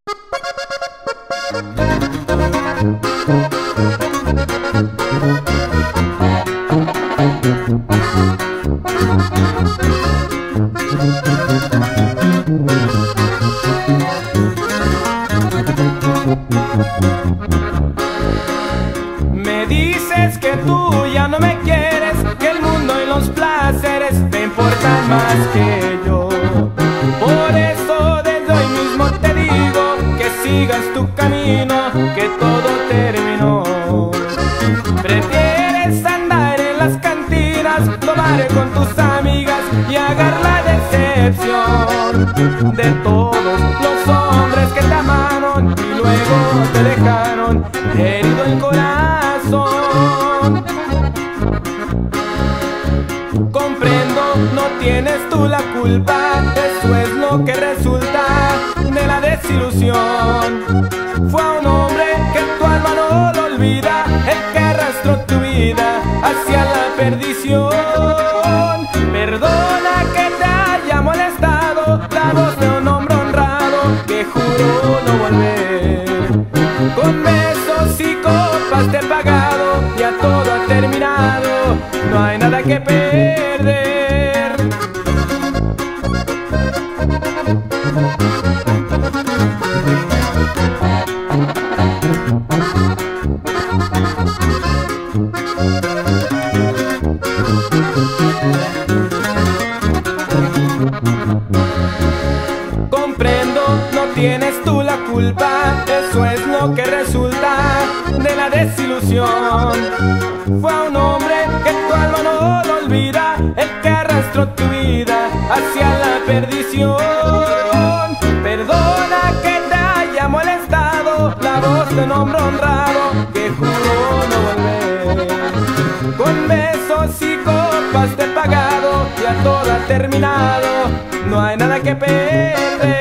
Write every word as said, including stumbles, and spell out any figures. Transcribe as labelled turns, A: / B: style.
A: Me dices que tú ya no me quieres, que el mundo y los placeres te importan más que yo. Por eso desde hoy mismo te digo que sigas tu camino, que todo terminó. Prefieres andar en las cantinas, tomar con tus amigas y agarrar la decepción de todos los hombres que te amaron y luego te dejaron herido el corazón. Comprendo, no tienes tú la culpa, eso es lo que resulta de la desilusión. Fue a un hombre que tu alma no lo olvida, el que arrastró tu vida hacia la perdición. Perdona que te haya molestado la voz de un hombre honrado que juró no volver. Con besos y copas te he pagado, ya todo ha terminado, no hay nada que perder. Comprendo, no tienes tú la culpa, eso es lo que resulta de la desilusión. Fue a un hombre que tu alma no lo olvida, el que arrastró tu vida hacia la perdición. Perdona que te haya molestado la voz de un hombre honrado que juró no volver. Con besos y copas te he pagado, ya todo ha terminado, no hay nada que perder.